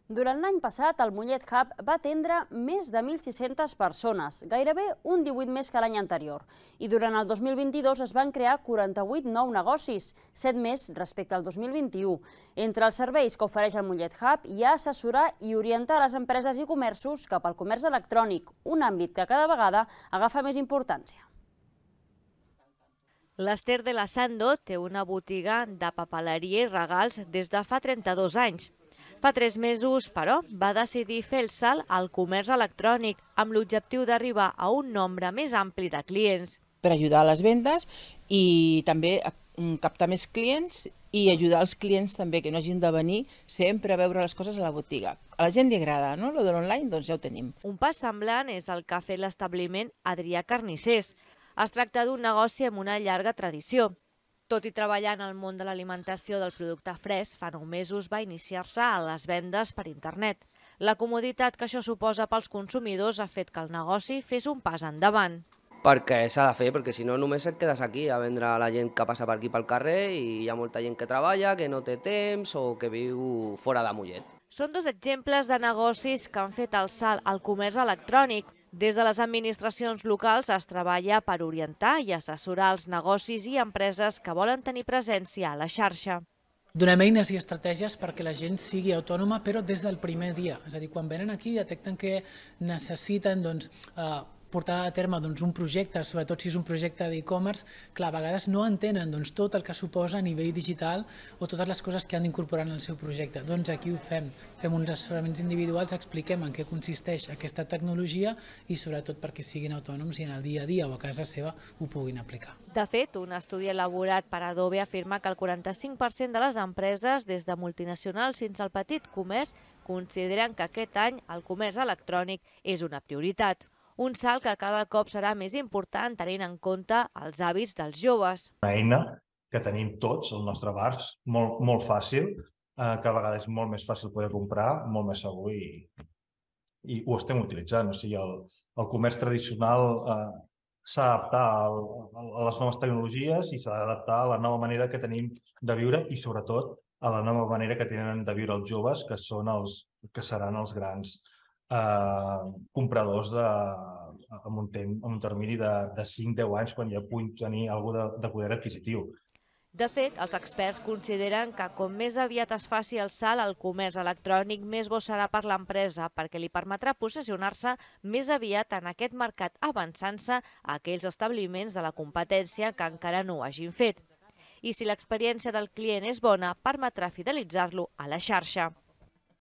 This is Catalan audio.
Durant l'any passat, el Mollet Hub va atendre més de 1.600 persones, gairebé un 18 més que l'any anterior. I durant el 2022 es van crear 48 nous negocis, 7 més respecte al 2021. Entre els serveis que ofereix el Mollet Hub hi ha assessorar i orientar les empreses i comerços cap al comerç electrònic, un àmbit que cada vegada agafa més importància. L'Ester de la Sando té una botiga de papeleria i regals des de fa 32 anys. Fa 3 mesos, però, va decidir fer el salt al comerç electrònic amb l'objectiu d'arribar a un nombre més ampli de clients. Per ajudar a les vendes i també captar més clients i ajudar els clients també que no hagin de venir sempre a veure les coses a la botiga. A la gent li agrada, no? Lo de l'online, doncs ja ho tenim. Un pas semblant és el que ha fet l'establiment Adrià Carnissers. Es tracta d'un negoci amb una llarga tradició. Tot i treballar en el món de l'alimentació del producte fresc, fa 9 mesos va iniciar-se a les vendes per internet. La comoditat que això suposa pels consumidors ha fet que el negoci fes un pas endavant. Perquè s'ha de fer, perquè si no només et quedes aquí a vendre a la gent que passa per aquí pel carrer i hi ha molta gent que treballa, que no té temps o que viu fora de Mollet. Són 2 exemples de negocis que han fet el salt al comerç electrònic. Des de les administracions locals es treballa per orientar i assessorar els negocis i empreses que volen tenir presència a la xarxa. Donem eines i estratègies perquè la gent sigui autònoma, però des del primer dia. És a dir, quan venen aquí detecten que necessiten portar a terme un projecte, sobretot si és un projecte d'e-commerce, clar, a vegades no entenen tot el que suposa a nivell digital o totes les coses que han d'incorporar en el seu projecte. Doncs aquí ho fem. Fem uns assessoraments individuals, expliquem en què consisteix aquesta tecnologia i sobretot perquè siguin autònoms i en el dia a dia o a casa seva ho puguin aplicar. De fet, un estudi elaborat per Adobe afirma que el 45% de les empreses, des de multinacionals fins al petit comerç, consideren que aquest any el comerç electrònic és una prioritat. Un salt que cada cop serà més important tenint en compte els hàbits dels joves. Una eina que tenim tots al nostre abast, molt fàcil, que a vegades és molt més fàcil poder comprar, molt més segur i ho estem utilitzant. O sigui, el comerç tradicional s'ha d'adaptar a les noves tecnologies i s'ha d'adaptar a la nova manera que tenim de viure i sobretot a la nova manera que tenen de viure els joves, que seran els grans compradors en un termini de 5-10 anys quan ja puguin tenir alguna de poder adquisitiu. De fet, els experts consideren que com més aviat es faci el salt al comerç electrònic, més bo serà per l'empresa, perquè li permetrà posicionar-se més aviat en aquest mercat avançant-se a aquells establiments de la competència que encara no ho hagin fet. I si l'experiència del client és bona, permetrà fidelitzar-lo a la xarxa.